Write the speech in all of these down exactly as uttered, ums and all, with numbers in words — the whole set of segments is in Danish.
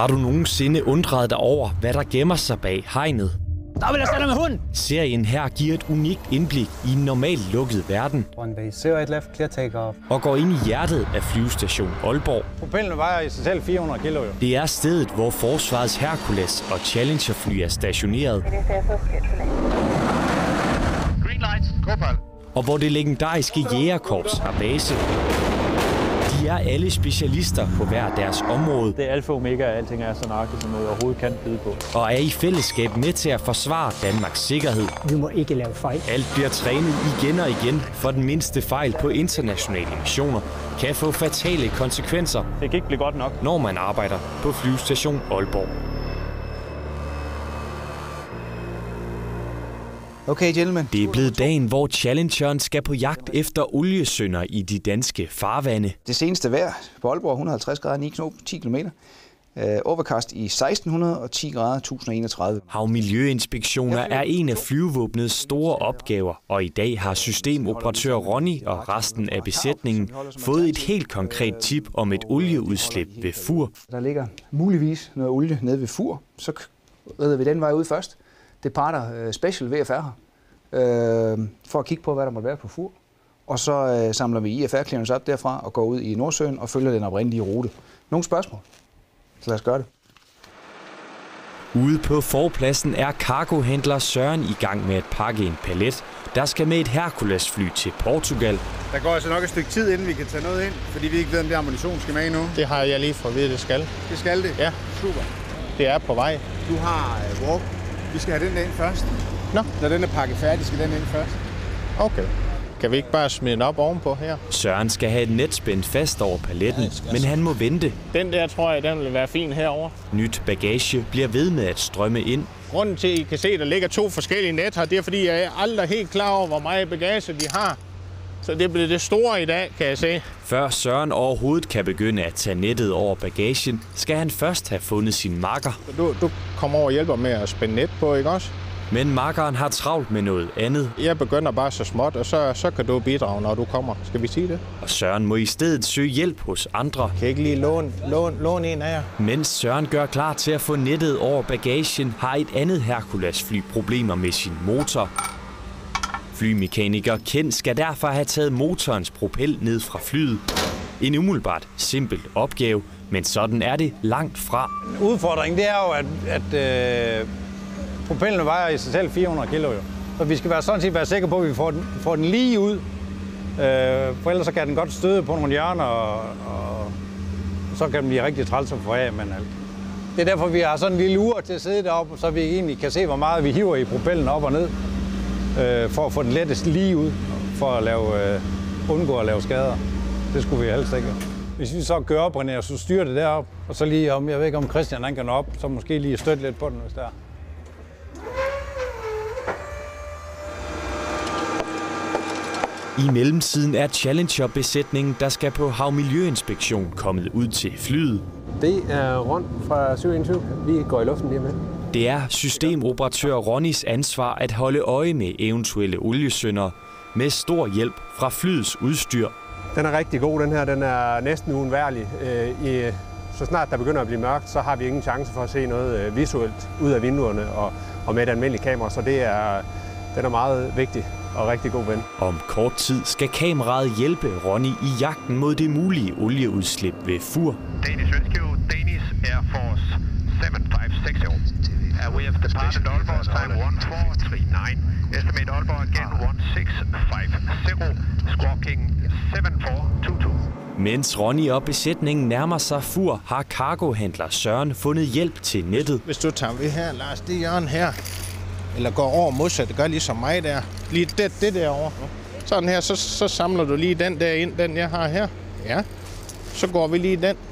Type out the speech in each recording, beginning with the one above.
Har du nogensinde undret dig over, hvad der gemmer sig bag hegnet? Der vil jeg stille med hunden! Serien her giver et unikt indblik i en normalt lukket verden. Runway zero eight left, clear takeoff. Og går ind i hjertet af flyvestation Aalborg. Propellen vejer i sig selv fire hundrede kilo. Jo. Det er stedet, hvor Forsvarets Hercules og Challenger-fly er stationeret. Green light, Copal. Og hvor det legendariske Jægerkorps har base. De er alle specialister på hver deres område. Det er alfa og omega, at alting er så nøjagtigt, som noget overhovedet kan byde på. Og er i fællesskab med til at forsvare Danmarks sikkerhed. Vi må ikke lave fejl. Alt bliver trænet igen og igen, for den mindste fejl på internationale missioner kan få fatale konsekvenser. Det kan ikke blive godt nok, når man arbejder på flyvestation Aalborg. Okay, gentlemen. Det er blevet dagen, hvor Challengeren skal på jagt efter oliesynder i de danske farvande. Det seneste vejr på Aalborg, et hundrede og halvtreds grader, ni knop, ti kilometer. Uh, overcast i seksten hundrede og ti grader, tusind og enogtredive. Havmiljøinspektioner er en af flyvevåbnets store opgaver, og i dag har systemoperatør Ronny og resten af besætningen fået et helt konkret tip om et olieudslip ved Fur. Der ligger muligvis noget olie nede ved Fur, så redder vi den vej ud først. Det parter uh, Special V F R her, uh, for at kigge på, hvad der måtte være på Fur. Og så uh, samler vi I F R-clearance op derfra og går ud i Nordsøen og følger den oprindelige rute. Nogle spørgsmål? Så lad os gøre det. Ude på forpladsen er cargohandler Søren i gang med at pakke en palet, der skal med et Hercules-fly til Portugal. Der går altså nok et stykke tid, inden vi kan tage noget ind, fordi vi ikke ved, om det ammunition skal med endnu. Det har jeg lige for at vide, det skal. Det skal det? Ja. Super. Det er på vej. Du har uh, walk. Vi skal have den ind først. Nå. Når den er pakket færdig, skal den ind først. Okay. Kan vi ikke bare smide den op ovenpå her? Søren skal have et net spændt fast over paletten, ja, men han må vente. Den der, tror jeg, den vil være fin herover. Nyt bagage bliver ved med at strømme ind. Grunden til, at I kan se, at der ligger to forskellige net her, det er, fordi jeg er aldrig helt klar over, hvor meget bagage de har. Så det bliver det store i dag, kan jeg se. Før Søren overhovedet kan begynde at tage nettet over bagagen, skal han først have fundet sin makker. Du, du kommer over og hjælper med at spænde net på, ikke også? Men makkeren har travlt med noget andet. Jeg begynder bare så småt, og så, så kan du bidrage, når du kommer. Skal vi sige det? Og Søren må i stedet søge hjælp hos andre. Kan jeg ikke lige låne, låne, låne en af jer? Mens Søren gør klar til at få nettet over bagagen, har et andet Hercules-fly problemer med sin motor. Flymekaniker Ken skal derfor have taget motorens propel ned fra flyet. En umiddelbart simpel opgave, men sådan er det langt fra. Udfordringen det er jo, at, at øh, propellen vejer i sig selv fire hundrede kilo. Jo. Så vi skal være sådan set være sikre på, at vi får den, får den lige ud. Øh, for ellers så kan den godt støde på nogle hjørner, og, og så kan den blive rigtig træls at få af. Men alt. Det er derfor, vi har sådan en lille ur til at sidde deroppe, så vi egentlig kan se, hvor meget vi hiver i propellen op og ned. Øh, for at få den lettest lige ud, for at lave, øh, undgå at lave skader. Det skulle vi helst ikke. Hvis vi så kører op, René, og så styrer det derop, og så lige om, jeg ved ikke om Christian han kan nå op, så måske lige støtte lidt på den, hvis der er. I mellemtiden er Challenger-besætningen, der skal på havmiljøinspektion, kommet ud til flyet. Det er Ron fra syv en syv. Vi går i luften lige med. Det er systemoperatør Ronnys ansvar at holde øje med eventuelle oliesynder med stor hjælp fra flyets udstyr. Den er rigtig god, den her. Den er næsten uundværlig. Så snart der begynder at blive mørkt, så har vi ingen chance for at se noget visuelt ud af vinduerne og, og med et almindeligt kamera. Så det er, den er meget vigtig og rigtig god ven. Om kort tid skal kameraet hjælpe Ronny i jagten mod det mulige olieudslip ved Fur. Danish Rescue, Danish Air Force syv fem seks zero. Uh, we have departed Aalborg, time one four three nine. Estimate Aalborg again one six five zero. Squawking seven four two two. Mens Ronny og besætningen nærmer sig Fur, har cargohandler Søren fundet hjælp til nettet. Hvis du tager ved her, Lars, det hjørne her, eller går over modsat, det gør ligesom mig der. Lige det, det derovre. Sådan her, så, så samler du lige den der ind, den jeg har her. Ja. Så går vi lige den,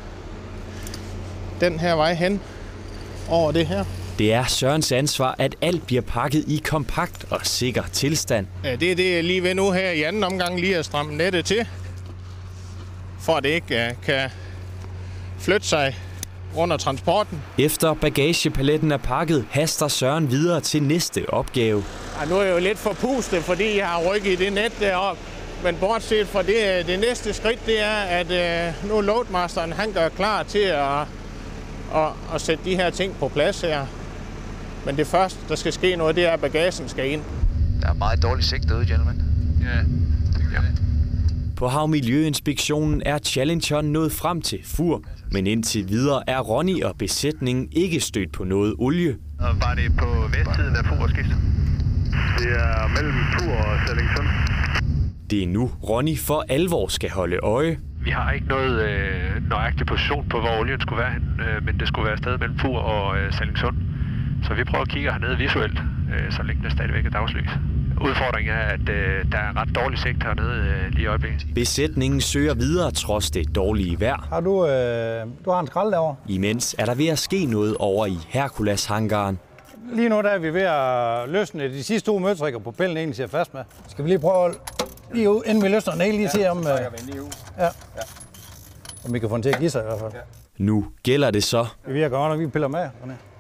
den her vej hen over det her. Det er Sørens ansvar, at alt bliver pakket i kompakt og sikker tilstand. Ja, det er det, jeg lige ved nu her i anden omgang lige at stramme nettet til, for at det ikke uh, kan flytte sig under transporten. Efter bagagepaletten er pakket, haster Søren videre til næste opgave. Ja, nu er jeg jo lidt forpustet, fordi jeg har rykket i det net deroppe. Men bortset fra det, det næste skridt, det er, at uh, nu loadmasteren han gør klar til at, at, at sætte de her ting på plads her. Men det første, der skal ske noget, det er, at bagagen skal ind. Der er meget dårligt sigt derude, gentlemen. Ja, det gør det. På Havmiljøinspektionen er Challengeren nået frem til Fur, men indtil videre er Ronny og besætningen ikke stødt på noget olie. Og var det på vestsiden af Fur skiftet? Det er mellem Fur og Sallingsund. Det er nu Ronny for alvor skal holde øje. Vi har ikke noget øh, nøjagtig position på, hvor olien skulle være hen, øh, men det skulle være stadig mellem Fur og øh, Sallingsund. Så vi prøver at kigge hernede visuelt, øh, så længe der stadigvæk er dagslys. Udfordringen er, at øh, der er ret dårlig sigt hernede øh, lige i øjeblikket. Besætningen søger videre trods det dårlige vejr. Har du, øh, du har en skrald derovre? Imens er der ved at ske noget over i Hercules-hangaren. Lige nu der er vi ved at løsne de sidste to møtrikker på pællen egentlig siger fast med. Skal vi lige prøve at lige ud, inden vi løsner den hele lige til om, øh, ja. om vi kan få den til at give sig i hvert fald. Nu gælder det så. Det virker godt, når vi piller med.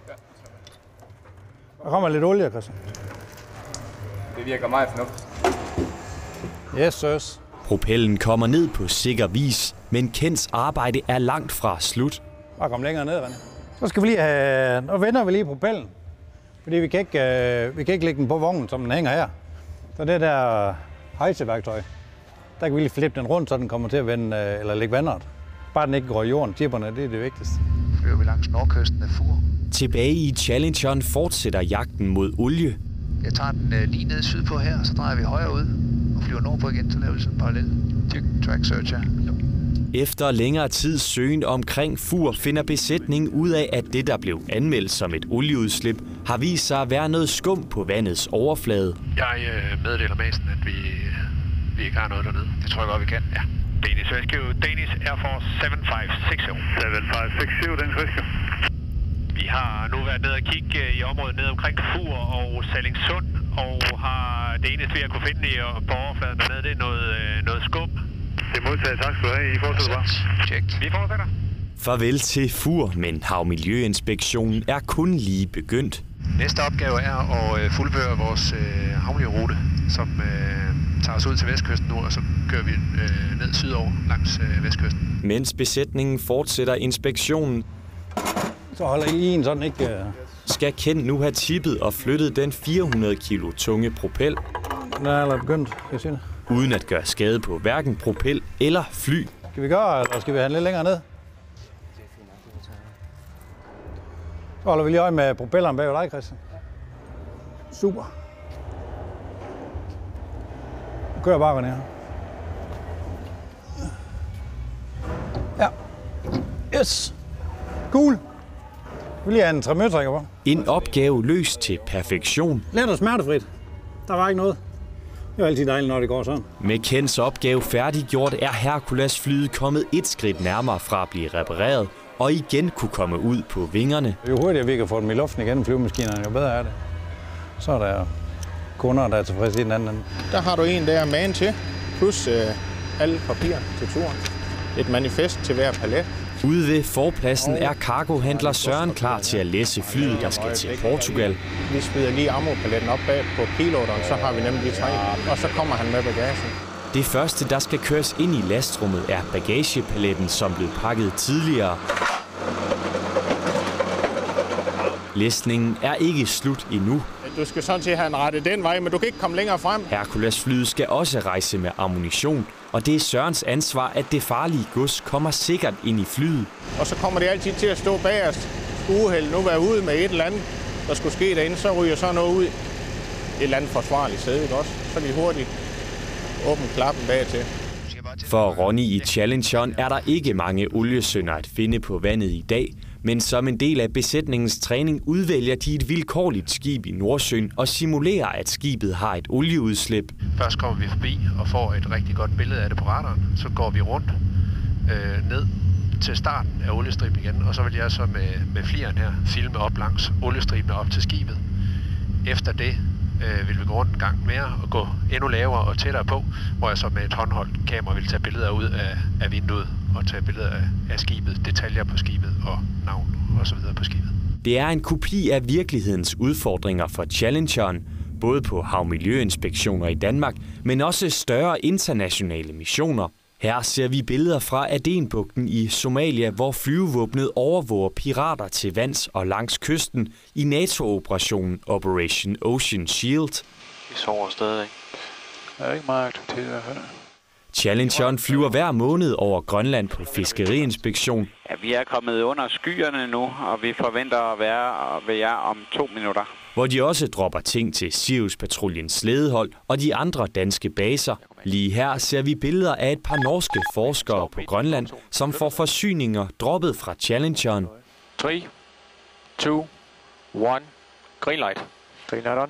Der kommer lidt olie, Christian. Det virker meget fornuftigt. Yes, sirs. Propellen kommer ned på sikker vis, men Kents arbejde er langt fra slut. Bare kom længere ned, René. Så skal vi lige have... Nu vender vi lige propellen. Fordi vi kan ikke, øh, vi kan ikke lægge den på vognen, som den hænger her. Så det der hejseværktøj, der kan vi lige flippe den rundt, så den kommer til at vende, øh, eller lægge vandret. Bare den ikke går i jorden. Tipperne, det er det vigtigste. Flyver vi langs nordkysten af Fur. Tilbage i Challengeren fortsætter jagten mod olie. Jeg tager den øh, lige ned sydpå her, så drejer vi højre ud og flyver nordpå igen, så laver vi sådan en parallel tyk track search her. Efter længere tids søgen omkring Fur finder besætningen ud af, at det, der blev anmeldt som et olieudslip, har vist sig at være noget skum på vandets overflade. Jeg øh, meddeler Madsen, at vi, vi ikke har noget dernede. Det tror jeg godt, vi kan. Ja. Danish Rescue, Danish Air Force syv fem seks syv. syv fem seks syv, Danish Rescue. Vi har nu været nede og kigge i området ned omkring Fur og Sallingsund, og har det eneste, vi har kunne finde i, på overfladen dernede, det er noget, noget skum. Det er modtaget. Tak skal du have. I fortsætter bare. Check. Vi fortsætter. Farvel til Fur, men Havmiljøinspektionen er kun lige begyndt. Næste opgave er at fuldføre vores øh, havmiljørute, som øh, tager os ud til vestkysten nu, og så kører vi øh, ned sydover langs øh, vestkysten. Mens besætningen fortsætter inspektionen, så holder I en sådan ikke... Uh... skal Ken nu have tippet og flyttet den fire hundrede kilo tunge propel. Den er allerede begyndt, kan jeg sige det. Uden at gøre skade på hverken propel eller fly. Skal vi gøre, eller skal vi have den lidt længere ned? Så holder vi lige øje med propelleren bag dig, Christian. Super. Nu kører bare ned her. Ja. Yes. Cool. Vi vil lige have en tremøtrækker på. En opgave løst til perfektion. Let og smertefrit. Der var ikke noget. Det er altid dejligt, når det går sådan. Med Kens opgave færdiggjort er Hercules-flyet kommet et skridt nærmere fra at blive repareret og igen kunne komme ud på vingerne. Jo hurtigere vi kan få dem i luften igen, flyvemaskinerne, jo bedre er det. Så er der kunder, der er tilfredse i den anden ende. Der har du en der man til, plus øh, alle papirer til turen. Et manifest til hver palet. Ude ved forpladsen er cargohandler Søren klar til at læse flyet, der skal til Portugal. Vi smider lige ammopaletten op bag på piloteren, så har vi nemlig de tre, og så kommer han med bagagen. Det første, der skal køres ind i lastrummet, er bagagepaletten, som blev pakket tidligere. Læsningen er ikke slut endnu. Du skal sådan set have en rette den vej, men du kan ikke komme længere frem. Hercules-flyet skal også rejse med ammunition, og det er Sørens ansvar, at det farlige gods kommer sikkert ind i flyet. Og så kommer det altid til at stå bagerst. Uheld nu være ude med et eller andet, der skulle ske derinde, så ryger så noget ud. Et eller andet forsvarligt sæde, ikke også? Så vi hurtigt åbne klappen bag til. For Ronny i Challengeren er der ikke mange oliesynder at finde på vandet i dag, men som en del af besætningens træning udvælger de et vilkårligt skib i Nordsøen og simulerer, at skibet har et olieudslip. Først kommer vi forbi og får et rigtig godt billede af det på radaren. Så går vi rundt øh, ned til starten af oliestriben igen, og så vil jeg så med, med flieren her filme op langs oliestriben op til skibet. Efter det øh, vil vi gå rundt en gang mere og gå endnu lavere og tættere på, hvor jeg så med et håndholdt kamera vil tage billeder ud af, af vinduet og tage billeder af, af skibet, detaljer på skibet og navn og så videre på skibet. Det er en kopi af virkelighedens udfordringer for Challengeren, både på havmiljøinspektioner i Danmark, men også større internationale missioner. Her ser vi billeder fra Adenbugten i Somalia, hvor flyvevåbnet overvåger pirater til vands og langs kysten i NATO-operationen Operation Ocean Shield. Vi sover stadig. Der er ikke meget aktivitet i hvert fald. Challengeren flyver hver måned over Grønland på fiskeriinspektion. Ja, vi er kommet under skyerne nu, og vi forventer at være ved jer om to minutter. Hvor de også dropper ting til Sirius-patruljens slædehold og de andre danske baser. Lige her ser vi billeder af et par norske forskere på Grønland, som får forsyninger droppet fra Challengeren. tre, to, et, green light. Green light on.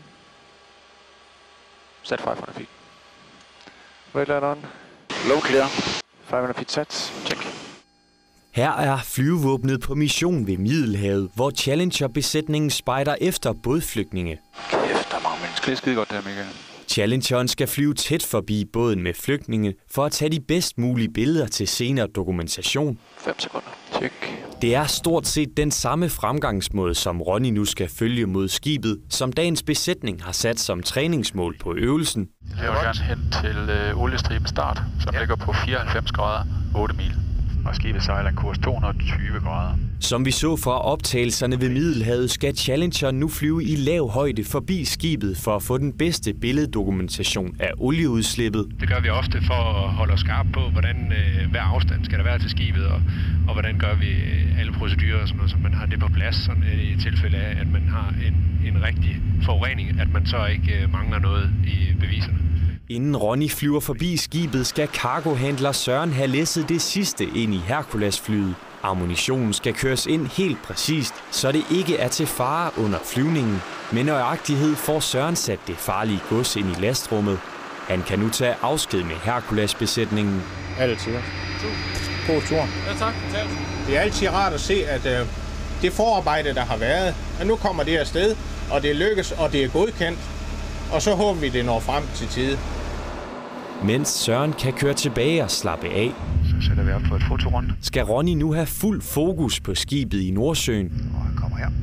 Set five hundred feet. Red light on. Low clear. five hundred feet set. Check. Her er flyvevåbnet på mission ved Middelhavet, hvor Challenger-besætningen spejder efter bådflygtninge. Kæft, der er mange mennesker. Det er skide godt der, Michael. Challengeren skal flyve tæt forbi båden med flygtninge for at tage de bedst mulige billeder til senere dokumentation. fem sekunder. Check. Det er stort set den samme fremgangsmåde, som Ronny nu skal følge mod skibet, som dagens besætning har sat som træningsmål på øvelsen. Jeg vil gerne hen til øh, oliestriben start, som ja. ligger på fireoghalvfems grader, otte mil. Og skibet sejler en kurs to hundrede og tyve grader. Som vi så fra optagelserne ved Middelhavet, skal Challenger nu flyve i lav højde forbi skibet for at få den bedste billeddokumentation af olieudslippet. Det gør vi ofte for at holde os skarpe på, hvordan øh, hver afstand skal der være til skibet, og, og hvordan gør vi alle procedurer, sådan noget, så man har det på plads, sådan, øh, i tilfælde af, at man har en, en rigtig forurening, at man så ikke øh, mangler noget i beviserne. Inden Ronny flyver forbi skibet, skal cargohandler Søren have læsset det sidste ind i Hercules-flyet. Ammunitionen skal køres ind helt præcist, så det ikke er til fare under flyvningen. Med nøjagtighed får Søren sat det farlige gods ind i lastrummet. Han kan nu tage afsked med Hercules-besætningen. Altid. God tur. Ja, tak. Det er altid rart at se, at øh, det forarbejde, der har været, at nu kommer det afsted, og det lykkes, og det er godkendt. Og så håber vi, det når frem til tide. Mens Søren kan køre tilbage og slappe af, så sætter vi op på et fotorund. Skal Ronny nu have fuld fokus på skibet i Nordsøen. Og han kommer her.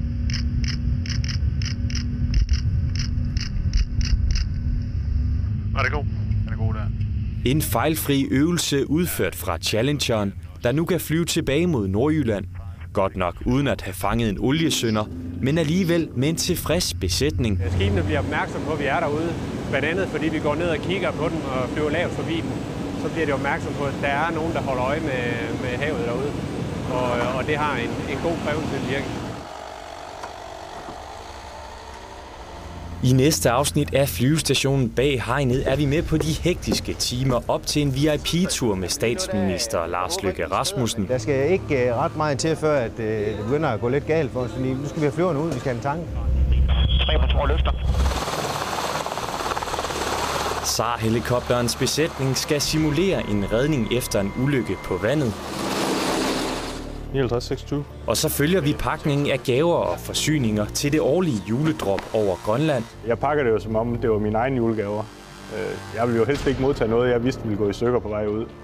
Er det god? Er det god der? En fejlfri øvelse udført fra Challengeren, der nu kan flyve tilbage mod Nordjylland. Godt nok uden at have fanget en oliesynder, men alligevel med en tilfreds besætning. Skibene bliver opmærksom på, at vi er derude. Blandt andet fordi vi går ned og kigger på den og flyver lavt forbi den. Så bliver de opmærksom på, at der er nogen, der holder øje med, med havet derude. Og, og det har en, en god præventiv virkning. I næste afsnit af Flyvestationen bag hegnet er vi med på de hektiske timer op til en V I P-tur med statsminister Lars Løkke Rasmussen. Der skal ikke ret meget til, før at, øh, det begynder at gå lidt galt for os, fordi nu skal vi have flyverne ud, vi skal have en tanke. tre på to løfter. S A R-helikopterens besætning skal simulere en redning efter en ulykke på vandet. nioghalvtreds seksogtyve. Og så følger vi pakningen af gaver og forsyninger til det årlige juledrop over Grønland. Jeg pakker det jo som om, det var mine egne julegaver. Jeg ville jo helst ikke modtage noget, jeg vidste ville gå i stykker på vej ud.